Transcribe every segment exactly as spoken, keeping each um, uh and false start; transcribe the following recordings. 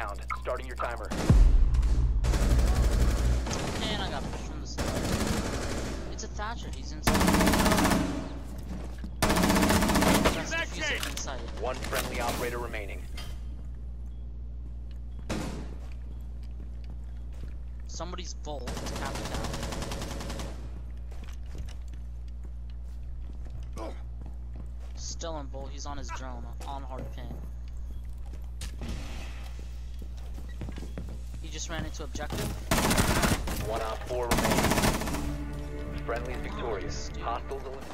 inbound. Starting your timer. And I got pushed from the side. It's a Thatcher. He's inside. That's diffuser inside. One friendly operator remaining. Somebody's vault is capped down. Still in vault. He's on his drone on hard pin. He just ran into objective. One op four remaining. Friendly is victorious. Nice, Hostiles eliminated.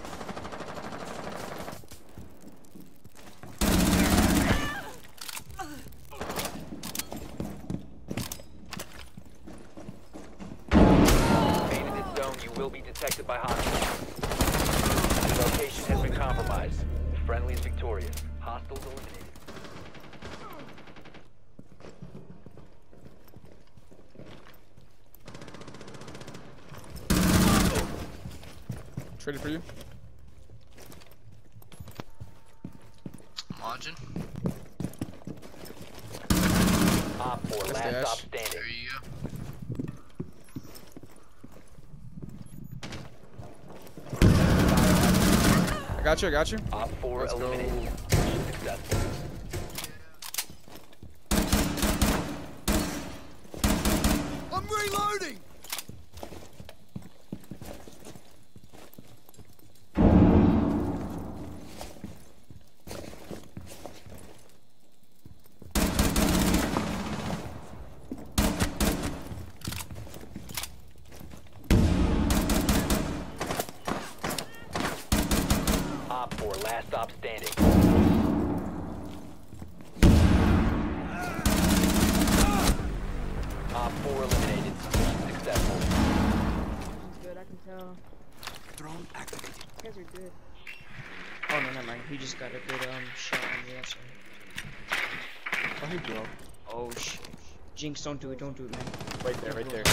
Remain in this zone. You will be detected by hostiles. The location has been compromised. Friendly is victorious. Hostiles eliminated. Ready for you. Margin. Op four, That's last Dash. stop standing. There you go. I got you. I got you. Op four Let's go. eliminated. Successful. I'm reloading! Op four, last stop standing. Op four eliminated. Successful. He's good, I can tell. Drone activated. You guys are good. Oh no, never mind. He just got a good um shot on the outside. Oh, hey, bro. Oh shit. Jinx, don't do it. Don't do it, man. Right there. Right there.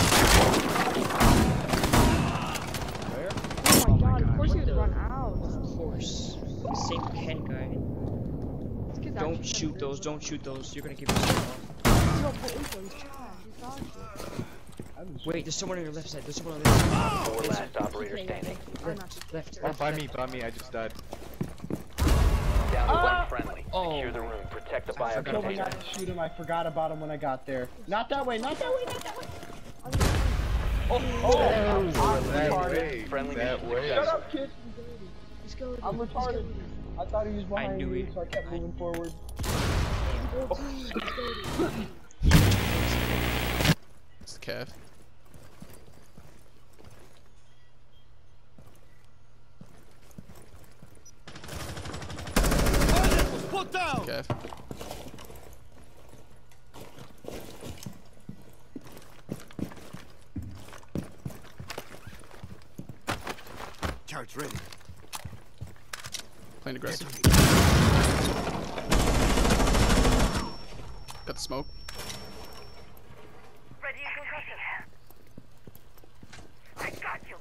Where? Oh my god, of course he would run out. Of course. The same Ken guy. This kid's Don't actually shoot kinda those. good. Don't shoot those. You're gonna give yourself off. He's so full info, he's trash. He's dog shit. Wait, there's someone on your left side. There's someone on the left side. Four last operator standing. I'm not Left, left, Oh, left. by left. me. By me. I just died. Down to one friendly. Oh. Secure the room. Protect the I bio forgot Told me container. not to shoot him. I forgot about him when I got there. Not that way. Not that way. Not that way. Oh, I'm That retarded. way. Friendly That mission way. Shut up, kid. He's good. I'm retarded. I thought he was behind knew me, it. so I kept I- moving forward. It's the calf. Put down! Calf. Charge ready. Playing aggressive. Got the smoke. Ready in concussion. I got you.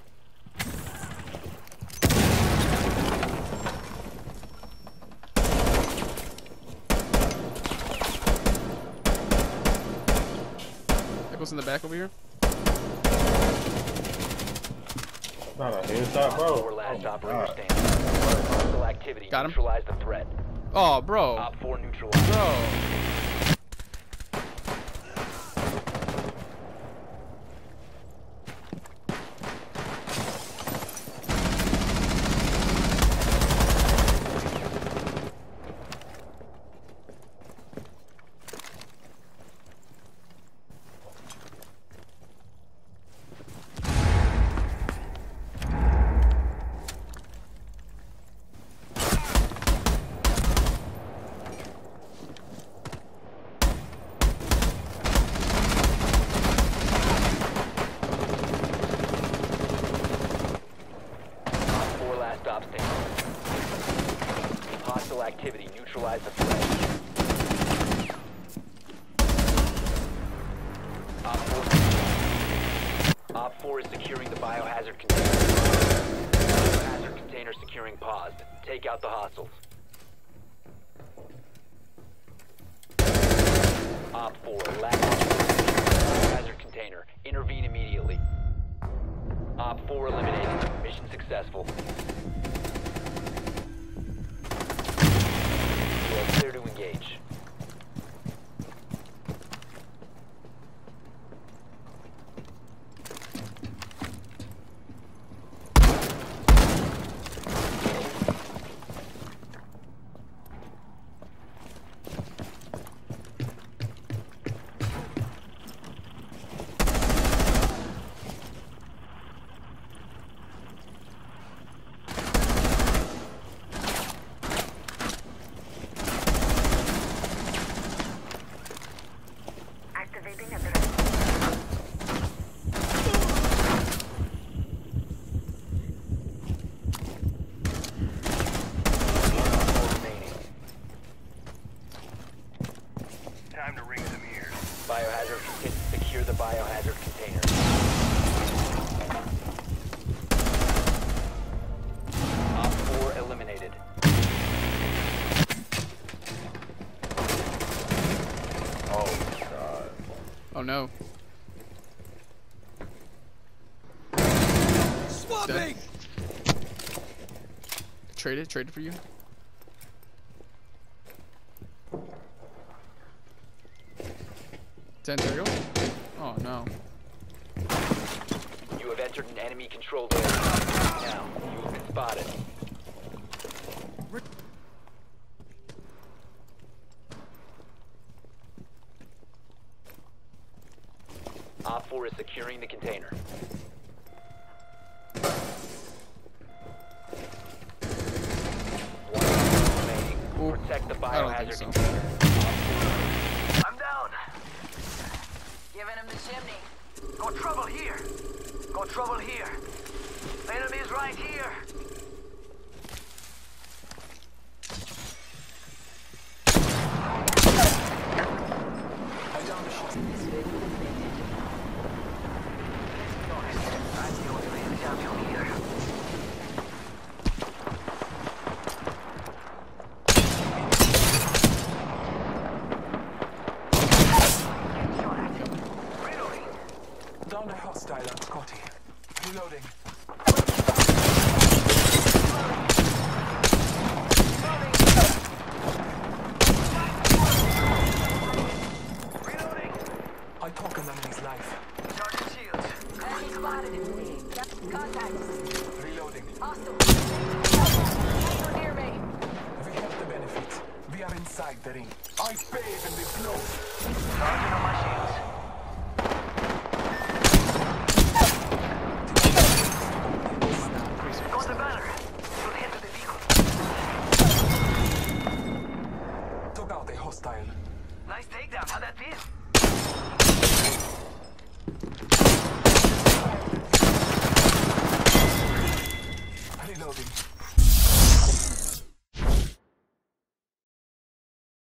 Echo's in the back over here. Not a headshot, Op bro. four last Oh my operator God. standing. Hostile activity. Got him. Neutralize the threat. Oh, bro. Op four neutralized. Bro. Stop standing. Hostile activity. Neutralize the threat. Op four. Op four is securing the biohazard container. Biohazard container securing paused. Take out the hostiles. Op four, last biohazard container. Intervene immediately. Op four eliminated. Mission successful. You are clear to engage. Time to ring some ears. Biohazard container. Secure the biohazard container. Op four eliminated. Oh god. Oh no. Swapping! Trade it, trade it for you. Ten, there you go. Oh no. You have entered an enemy controlled area. Now, you have been spotted. Op four is securing the container. One remaining. Ooh, Protect the I don't think biohazard so. container. I'm down. Giving him the chimney. Got trouble here. Got trouble here. Enemies right here. Down a hostile on Scotty. Reloading. Reloading. I took an enemy's life. Charging shields. Enemy spotted in C. Contact. Reloading. Hostile. Near me. We have the benefits. We are inside the ring. I bathe in this flow. Charging on my shields. Got the banner. Should head to the vehicle. Took out a hostile. Nice takedown. How'd that feel?